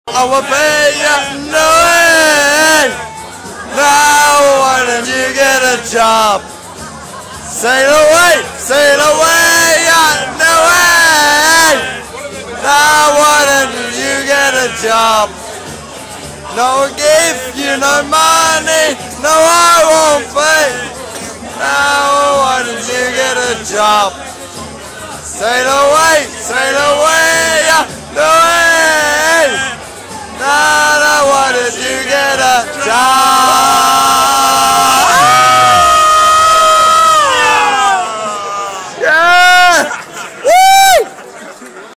I will pay you no way. Now why don't you get a job? Sail away, no way. Now why don't you get a job? No give you no money, no I won't pay. Now why don't you get a job? Sail away, no way. Now